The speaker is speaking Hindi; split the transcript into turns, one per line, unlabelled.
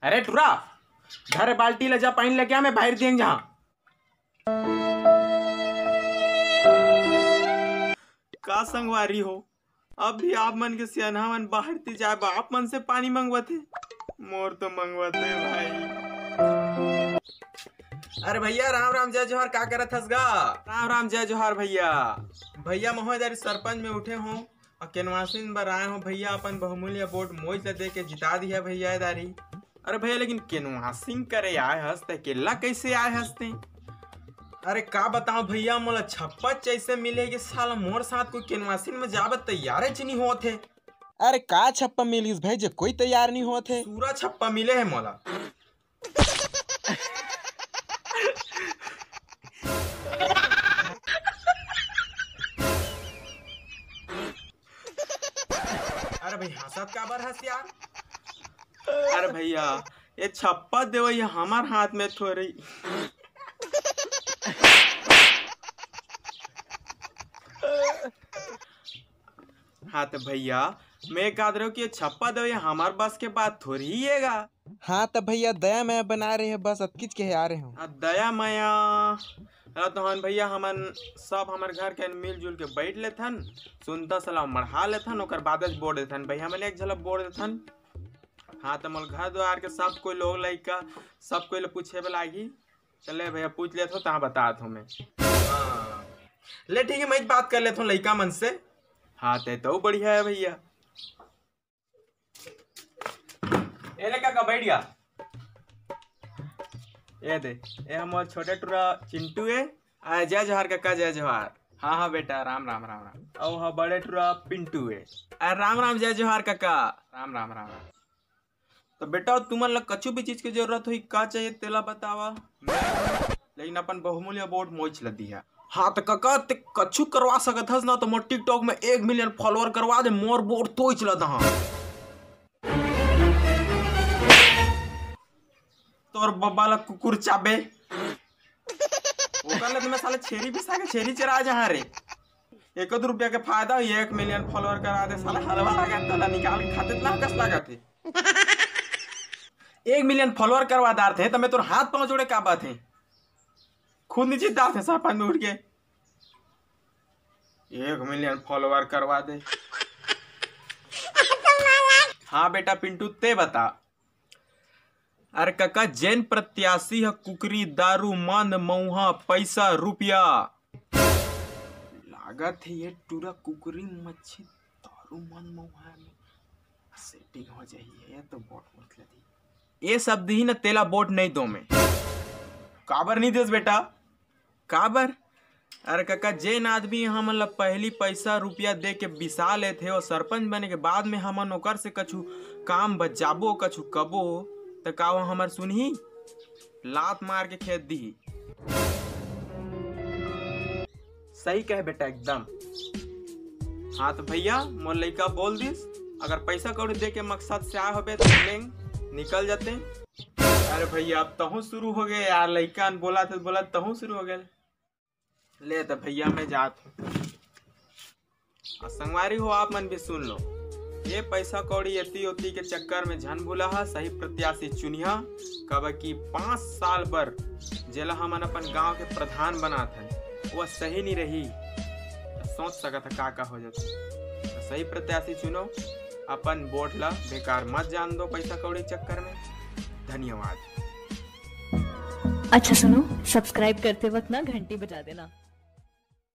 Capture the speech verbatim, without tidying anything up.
अरे टुरा घर बाल्टी ले जा, पानी लेके आ, मैं बाहर देंगे जहाँ। का संगवारी हो, अब भी आप मन के सियाना मन बाहर ती जाए बाप मन से पानी मंगवाते, मोर तो मंगवाते भाई। अरे भैया राम राम जय जोहार, का करत हस गा? राम राम जय जोहार भैया। भैया महोदय सरपंच में उठे हो और केनवासिन बर आए हो भैया, अपन बहुमूल्य वोट मोज ले दे के जिता दिया भैया दारी। अरे भैया लेकिन केनवासिंग करे आए हंसते केला कैसे आए हंसते? अरे का बताओ भैया, मोला छप्पा कैसे मिले कि साला मोर साथ कोई केनवासिन में जाबत तैयार है नहीं होते।
अरे का छप्पा मिलिस भाई जो कोई तैयार नहीं होते?
पूरा छप्पा मिले है मोला। अरे भाई हंसत का बर हंस यार? अरे भैया ये छप्पा देव ये हमार हाथ में थोड़ी। हाँ तो भैया मैं कह रहा हूँ कि ये छप्पा दो ये हमार बस के बात थोड़ी ही हैगा।
हाँ तो भैया दया मैं बना रहे हैं बस अतकिच के आ रहे हो।
दया माया तो हन भैया हमन सब हमार घर के मिलजुल के बैठ लेथन, सुनता सलाम मढ़ा लेथन, ओकर बाद बोल देथन भैया हमन एक झलक बोल देथन। हाँ तो मोल घर द्वार के सब कोई लोग लइका सब कोई पूछे लागी, चले भैया पूछ लेत हो तहाँ बता दो मैं। हाँ ले ठीक है मैं बात कर लेता हूँ लइका मन से। हाँ ते तो बढ़िया है भैया। ए ले काका बैठ गया, ये दे ये हमारे छोटे टुरा चिंटू है। आ जय जोहार काका जय जोहार। हाँ हाँ बेटा राम राम राम राम। और हाँ बड़े टुरा पिंटू है। आ राम राम जय जोहार काका। राम राम राम राम। तो बेटा तुमन लग कछु भी चीज की जरूरत हुई का चाहिए तेला बतावा, लेकिन अपन बहुमूल्य वोट मोच लदी है। हाँ तो काका ते कछु करवा सकत हस ना, तो मोर टिकटॉक में एक मिलियन फॉलोअर करवा दे, मोर वोट तो चला दहा। तोर बब्बा ला कुकुर चाबे ओकर ले तुम्हें साले छेरी बिसा के छेरी चरा जहाँ रे। एक दो रुपया के फायदा हुई, एक मिलियन फॉलोअर करा दे साला हलवा लगा तला निकाल के खाते ना कस लगा थे। एक मिलियन फॉलोअर करवा दार थे तो मैं तोर हाथ पांव जोड़े का बात है, खुद नीचे दार थे सापा में उड़ के। एक मिलियन फॉलोअर करवा दे। हाँ बेटा पिंटू ते बता। अरे काका जैन प्रत्याशी है कुकरी दारू मंद मऊहा पैसा रुपया लागत है, ये टूरा कुकरी मच्छी दारू मंद मऊहा में सेटिंग हो जाइए। ये तो बोट मतलब ये सब दी ना तेला बोट नहीं दो में काबर नहीं देस बेटा काबर? अरे काका जैन आदमी हम मतलब पहली पैसा रुपया दे के बिसा ले थे और सरपंच बने के बाद में हमन ओकर से कछु काम बचाबो कछु कबो तो का हमार सुनही लात मार के खेत दी। सही कहे बेटा एकदम। हाँ तो भैया मोर लइका बोल दिस, अगर पैसा कौड़ी दे के मकसद से आए हो तो लेंगे निकल जाते। अरे भैया अब तहु शुरू हो गए यार, लइका बोला था बोला तहु शुरू हो गए। ले तो भैया मैं जात हूँ, संगवारी हो आप मन भी सुन लो, ये पैसा कौड़ी यती उती के चक्कर में झन भूला सही प्रत्याशी चुनिया कब की पाँच साल पर जेला हमन अपन गांव के प्रधान बना था वह सही नहीं रही तो सोच सका था का का हो जाता। तो सही प्रत्याशी चुनो, अपन वोट ला बेकार मत जान दो पैसा कौड़ी चक्कर में। धन्यवाद।
अच्छा सुनो, सब्सक्राइब करते वक्त ना घंटी बजा देना।